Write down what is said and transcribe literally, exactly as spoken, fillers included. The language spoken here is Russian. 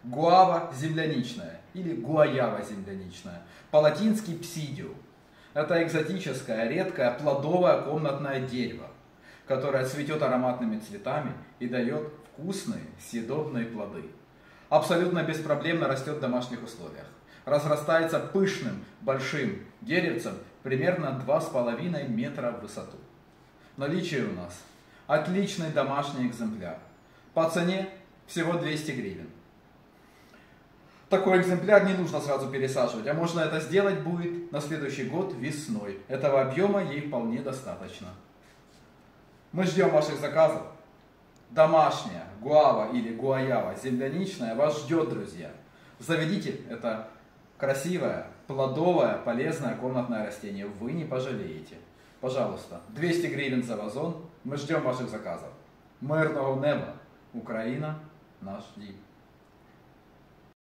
Гуава земляничная или гуаява земляничная, по-латински псидиум. Это экзотическое, редкое, плодовое комнатное дерево, которое цветет ароматными цветами и дает вкусные, съедобные плоды. Абсолютно беспроблемно растет в домашних условиях. Разрастается пышным, большим деревцем примерно два с половиной метра в высоту. В наличии у нас отличный домашний экземпляр. По цене всего двести гривен. Такой экземпляр не нужно сразу пересаживать, а можно это сделать будет на следующий год весной. Этого объема ей вполне достаточно. Мы ждем ваших заказов. Домашняя гуава или гуаява земляничная вас ждет, друзья. Заведите это красивое, плодовое, полезное комнатное растение. Вы не пожалеете. Пожалуйста, двести гривен за вазон. Мы ждем ваших заказов. Мирного неба. Украина, наш дім.